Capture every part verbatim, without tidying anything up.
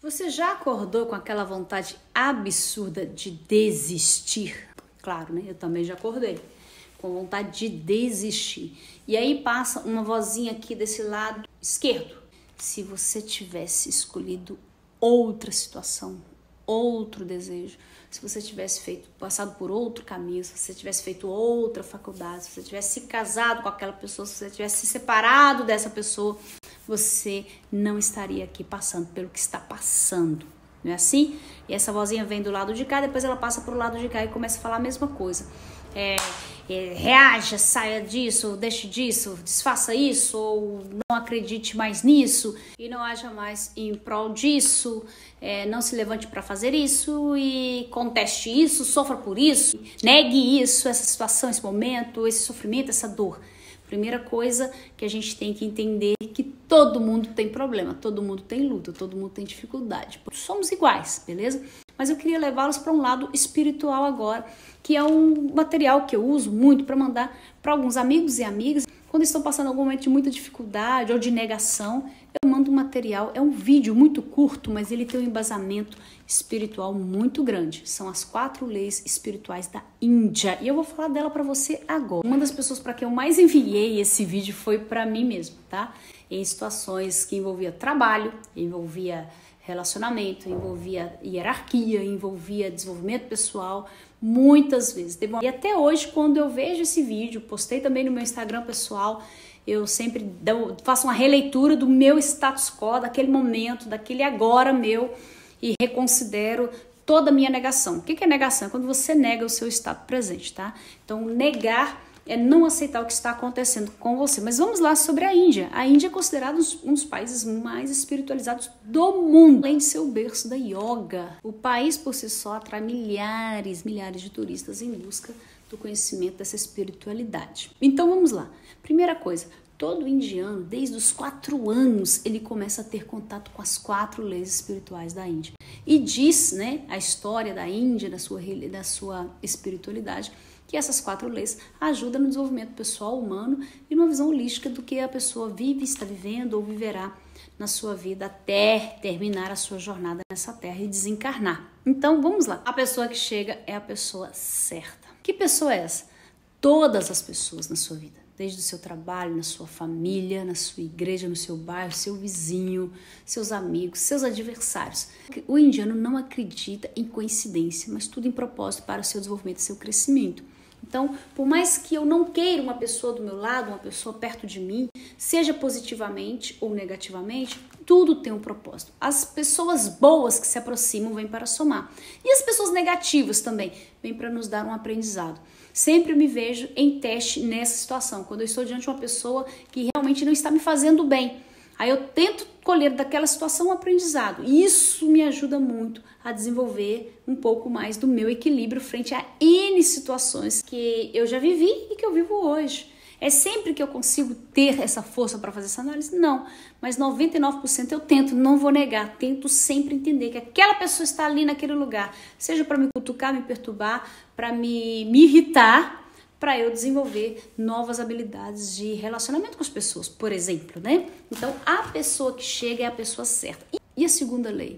Você já acordou com aquela vontade absurda de desistir? Claro, né? Eu também já acordei com vontade de desistir. E aí passa uma vozinha aqui desse lado esquerdo. Se você tivesse escolhido outra situação, outro desejo, se você tivesse feito, passado por outro caminho, se você tivesse feito outra faculdade, se você tivesse se casado com aquela pessoa, se você tivesse se separado dessa pessoa, você não estaria aqui passando pelo que está passando. Não é assim? E essa vozinha vem do lado de cá, depois ela passa para o lado de cá e começa a falar a mesma coisa. É, é, reaja, saia disso, deixe disso, desfaça isso, ou não acredite mais nisso e não haja mais em prol disso, é, não se levante para fazer isso e conteste isso, sofra por isso, negue isso, essa situação, esse momento, esse sofrimento, essa dor. Primeira coisa que a gente tem que entender é que todo mundo tem problema, todo mundo tem luta, todo mundo tem dificuldade. Somos iguais, beleza? Mas eu queria levá-los para um lado espiritual agora, que é um material que eu uso muito para mandar para alguns amigos e amigas. Quando estão passando algum momento de muita dificuldade ou de negação, eu mando um material, é um vídeo muito curto, mas ele tem um embasamento espiritual muito grande. São as quatro leis espirituais da Índia. E eu vou falar dela para você agora. Uma das pessoas para quem eu mais enviei esse vídeo foi para mim mesmo, tá? Em situações que envolvia trabalho, envolvia relacionamento, envolvia hierarquia, envolvia desenvolvimento pessoal, muitas vezes. E até hoje, quando eu vejo esse vídeo, postei também no meu Instagram pessoal, eu sempre dou, faço uma releitura do meu status quo, daquele momento, daquele agora meu, e reconsidero toda a minha negação. O que é negação? É quando você nega o seu estado presente, tá? Então, negar é não aceitar o que está acontecendo com você. Mas vamos lá sobre a Índia. A Índia é considerada um dos países mais espiritualizados do mundo, além de ser o berço da yoga. O país por si só atrai milhares, milhares de turistas em busca do conhecimento dessa espiritualidade. Então vamos lá. Primeira coisa, todo indiano, desde os quatro anos, ele começa a ter contato com as quatro leis espirituais da Índia. E diz, né, a história da Índia, da sua, da sua espiritualidade, que essas quatro leis ajudam no desenvolvimento pessoal humano e numa visão holística do que a pessoa vive, está vivendo ou viverá na sua vida até terminar a sua jornada nessa terra e desencarnar. Então, vamos lá. A pessoa que chega é a pessoa certa. Que pessoa é essa? Todas as pessoas na sua vida, desde o seu trabalho, na sua família, na sua igreja, no seu bairro, seu vizinho, seus amigos, seus adversários. O indiano não acredita em coincidência, mas tudo em propósito para o seu desenvolvimento e seu crescimento. Então, por mais que eu não queira uma pessoa do meu lado, uma pessoa perto de mim, seja positivamente ou negativamente, tudo tem um propósito. As pessoas boas que se aproximam vêm para somar. E as pessoas negativas também vêm para nos dar um aprendizado. Sempre me vejo em teste nessa situação, quando eu estou diante de uma pessoa que realmente não está me fazendo bem. Aí eu tento colher daquela situação um aprendizado. E isso me ajuda muito a desenvolver um pouco mais do meu equilíbrio frente a N situações que eu já vivi e que eu vivo hoje. É sempre que eu consigo ter essa força para fazer essa análise? Não, mas noventa e nove por cento eu tento, não vou negar, tento sempre entender que aquela pessoa está ali naquele lugar, seja para me cutucar, me perturbar, para me, me irritar, para eu desenvolver novas habilidades de relacionamento com as pessoas, por exemplo, né? Então, a pessoa que chega é a pessoa certa. E a segunda lei?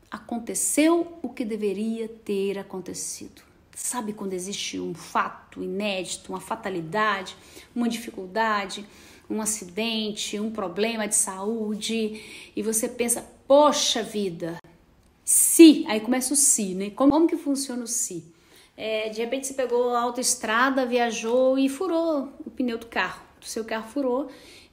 Aconteceu o que deveria ter acontecido. Sabe quando existe um fato inédito, uma fatalidade, uma dificuldade, um acidente, um problema de saúde, e você pensa, poxa vida, se, aí começa o se, né? Como, como que funciona o se? É, de repente você pegou a autoestrada, viajou e furou o pneu do carro, o seu carro furou,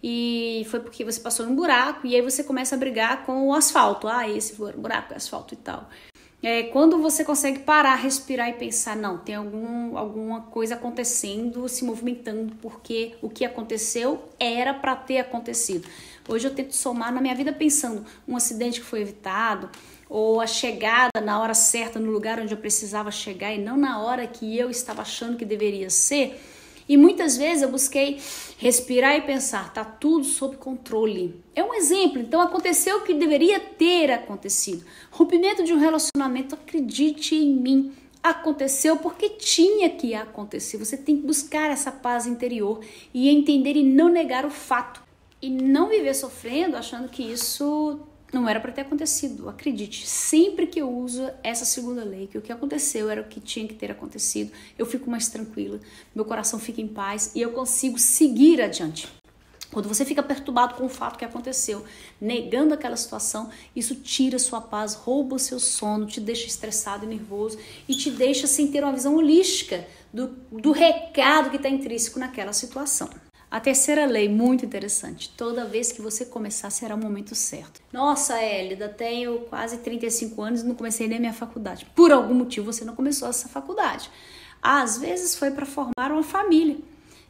e foi porque você passou num buraco, e aí você começa a brigar com o asfalto, ah, esse buraco é asfalto e tal. É, quando você consegue parar, respirar e pensar, não, tem algum, alguma coisa acontecendo, se movimentando, porque o que aconteceu era para ter acontecido. Hoje eu tento somar na minha vida pensando um acidente que foi evitado, ou a chegada na hora certa no lugar onde eu precisava chegar e não na hora que eu estava achando que deveria ser. E muitas vezes eu busquei respirar e pensar, tá tudo sob controle. É um exemplo, então aconteceu o que deveria ter acontecido. Rompimento de um relacionamento, acredite em mim, aconteceu porque tinha que acontecer. Você tem que buscar essa paz interior e entender e não negar o fato. E não viver sofrendo achando que isso não era para ter acontecido. Acredite, sempre que eu uso essa segunda lei, que o que aconteceu era o que tinha que ter acontecido, eu fico mais tranquila, meu coração fica em paz e eu consigo seguir adiante. Quando você fica perturbado com o fato que aconteceu, negando aquela situação, isso tira sua paz, rouba o seu sono, te deixa estressado e nervoso e te deixa sem ter uma visão holística do, do recado que está intrínseco naquela situação. A terceira lei, muito interessante, toda vez que você começar será o momento certo. Nossa, Hélida, tenho quase trinta e cinco anos e não comecei nem a minha faculdade. Por algum motivo você não começou essa faculdade. Às vezes foi para formar uma família.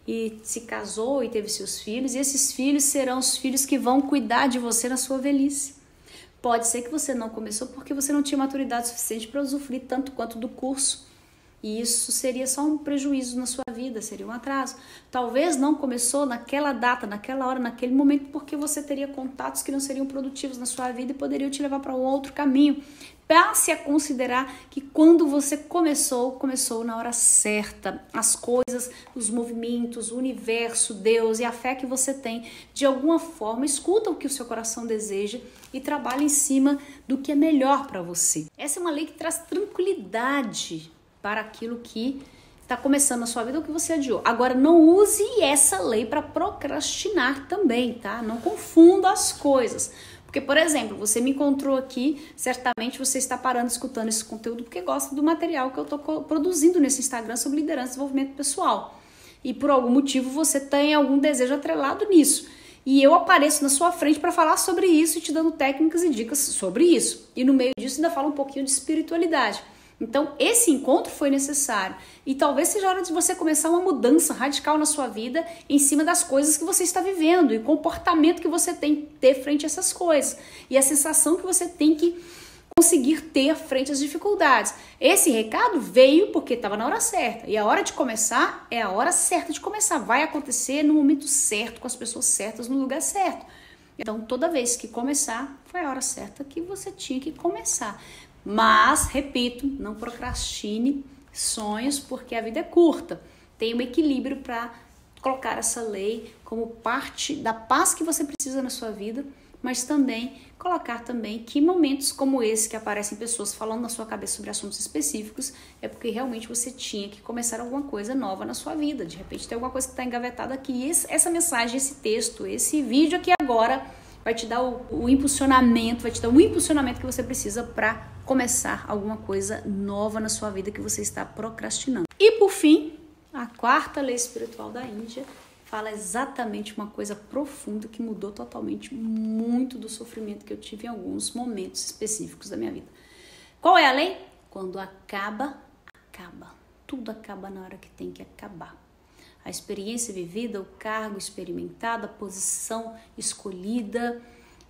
E se casou e teve seus filhos, e esses filhos serão os filhos que vão cuidar de você na sua velhice. Pode ser que você não começou porque você não tinha maturidade suficiente para usufruir tanto quanto do curso. E isso seria só um prejuízo na sua vida, seria um atraso. Talvez não começou naquela data, naquela hora, naquele momento, porque você teria contatos que não seriam produtivos na sua vida e poderiam te levar para um outro caminho. Passe a considerar que quando você começou, começou na hora certa. As coisas, os movimentos, o universo, Deus e a fé que você tem, de alguma forma, escuta o que o seu coração deseja e trabalha em cima do que é melhor para você. Essa é uma lei que traz tranquilidade para aquilo que está começando na sua vida ou que você adiou. Agora, não use essa lei para procrastinar também, tá? Não confunda as coisas. Porque, por exemplo, você me encontrou aqui, certamente você está parando escutando esse conteúdo porque gosta do material que eu estou produzindo nesse Instagram sobre liderança e desenvolvimento pessoal. E por algum motivo você tem algum desejo atrelado nisso. E eu apareço na sua frente para falar sobre isso e te dando técnicas e dicas sobre isso. E no meio disso ainda falo um pouquinho de espiritualidade. Então, esse encontro foi necessário e talvez seja a hora de você começar uma mudança radical na sua vida em cima das coisas que você está vivendo e o comportamento que você tem que ter frente a essas coisas e a sensação que você tem que conseguir ter frente às dificuldades. Esse recado veio porque estava na hora certa e a hora de começar é a hora certa de começar. Vai acontecer no momento certo, com as pessoas certas, no lugar certo. Então, toda vez que começar, foi a hora certa que você tinha que começar. Mas, repito, não procrastine sonhos porque a vida é curta. Tem um equilíbrio para colocar essa lei como parte da paz que você precisa na sua vida, mas também colocar também que momentos como esse que aparecem pessoas falando na sua cabeça sobre assuntos específicos é porque realmente você tinha que começar alguma coisa nova na sua vida. De repente tem alguma coisa que está engavetada aqui. E esse, essa mensagem, esse texto, esse vídeo aqui agora vai te dar o, o impulsionamento, vai te dar o impulsionamento que você precisa para começar alguma coisa nova na sua vida que você está procrastinando. E por fim, a quarta lei espiritual da Índia fala exatamente uma coisa profunda que mudou totalmente muito do sofrimento que eu tive em alguns momentos específicos da minha vida. Qual é a lei? Quando acaba, acaba. Tudo acaba na hora que tem que acabar. A experiência vivida, o cargo experimentado, a posição escolhida,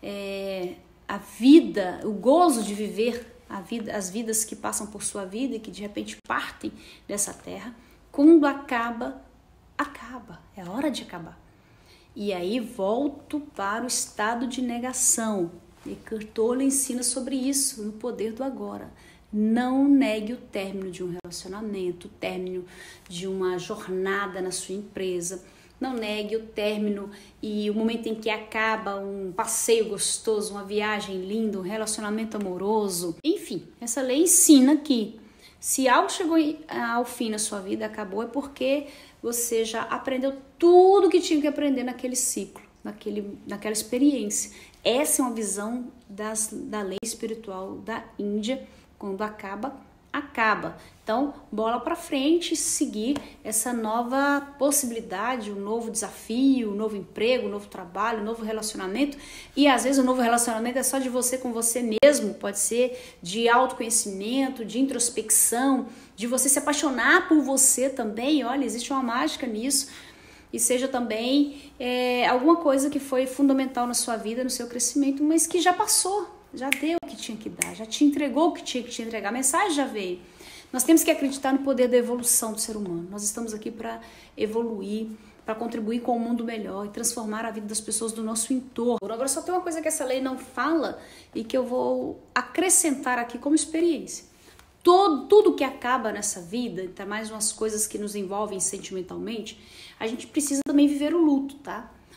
é, a vida, o gozo de viver a vida, as vidas que passam por sua vida e que de repente partem dessa terra, quando acaba, acaba. É hora de acabar. E aí volto para o estado de negação. Eckhart Tolle ensina sobre isso no Poder do Agora. Não negue o término de um relacionamento, o término de uma jornada na sua empresa. Não negue o término e o momento em que acaba um passeio gostoso, uma viagem linda, um relacionamento amoroso. Enfim, essa lei ensina que se algo chegou ao fim na sua vida, acabou, é porque você já aprendeu tudo que tinha que aprender naquele ciclo, naquele, naquela experiência. Essa é uma visão das, da lei espiritual da Índia. Quando acaba, acaba. Então, bola para frente, seguir essa nova possibilidade, um novo desafio, um novo emprego, um novo trabalho, um novo relacionamento. E às vezes o novo relacionamento é só de você com você mesmo, pode ser de autoconhecimento, de introspecção, de você se apaixonar por você também. Olha, existe uma mágica nisso. E seja também é, alguma coisa que foi fundamental na sua vida, no seu crescimento, mas que já passou. Já deu o que tinha que dar, já te entregou o que tinha que te entregar, a mensagem já veio. Nós temos que acreditar no poder da evolução do ser humano. Nós estamos aqui para evoluir, para contribuir com um mundo melhor e transformar a vida das pessoas do nosso entorno. Agora só tem uma coisa que essa lei não fala e que eu vou acrescentar aqui como experiência. Todo, tudo que acaba nessa vida, até mais umas coisas que nos envolvem sentimentalmente, a gente precisa também viver o luto, tá?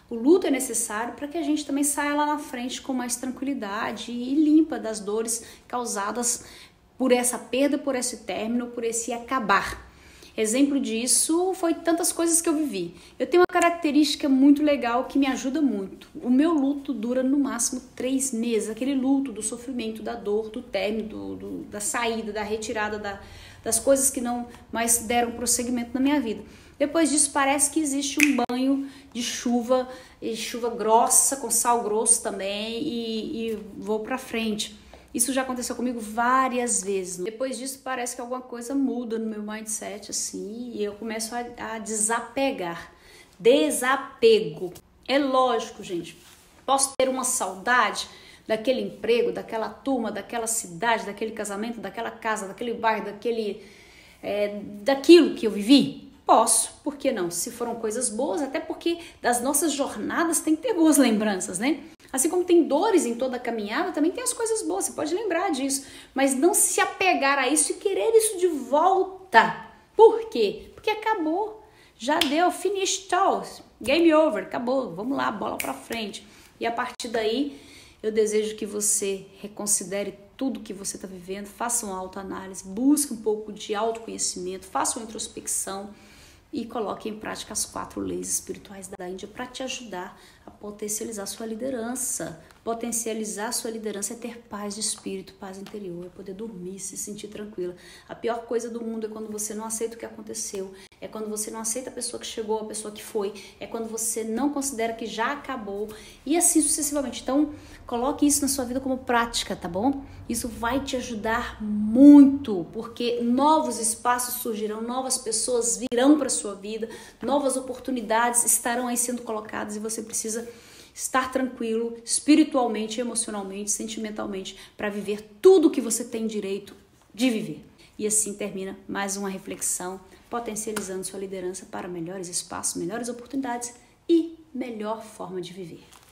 O luto é necessário para que a gente também saia lá na frente com mais tranquilidade e limpa das dores causadas por essa perda, por esse término, por esse acabar. Exemplo disso foi tantas coisas que eu vivi. Eu tenho uma característica muito legal que me ajuda muito. O meu luto dura no máximo três meses. Aquele luto do sofrimento, da dor, do término, do, do, da saída, da retirada da, das coisas que não mais deram prosseguimento na minha vida. Depois disso parece que existe um banho de chuva, e chuva grossa, com sal grosso também, e, e vou pra frente. Isso já aconteceu comigo várias vezes. Depois disso parece que alguma coisa muda no meu mindset, assim, e eu começo a, a desapegar. Desapego. É lógico, gente. Posso ter uma saudade daquele emprego, daquela turma, daquela cidade, daquele casamento, daquela casa, daquele bairro, daquele, é, daquilo que eu vivi? Posso, por que não? Se foram coisas boas, até porque das nossas jornadas tem que ter boas lembranças, né? Assim como tem dores em toda a caminhada, também tem as coisas boas, você pode lembrar disso. Mas não se apegar a isso e querer isso de volta. Por quê? Porque acabou. Já deu, finish toast, game over, acabou. Vamos lá, bola pra frente. E a partir daí, eu desejo que você reconsidere tudo que você está vivendo, faça uma autoanálise, busque um pouco de autoconhecimento, faça uma introspecção e coloque em prática as quatro leis espirituais da Índia para te ajudar a potencializar sua liderança. Potencializar sua liderança é ter paz de espírito, paz interior, é poder dormir, se sentir tranquila. A pior coisa do mundo é quando você não aceita o que aconteceu, é quando você não aceita a pessoa que chegou, a pessoa que foi, é quando você não considera que já acabou e assim sucessivamente. Então, coloque isso na sua vida como prática, tá bom? Isso vai te ajudar muito, porque novos espaços surgirão, novas pessoas virão para sua vida, novas oportunidades estarão aí sendo colocadas e você precisa estar tranquilo espiritualmente, emocionalmente, sentimentalmente para viver tudo que você tem direito de viver. E assim termina mais uma reflexão, potencializando sua liderança para melhores espaços, melhores oportunidades e melhor forma de viver.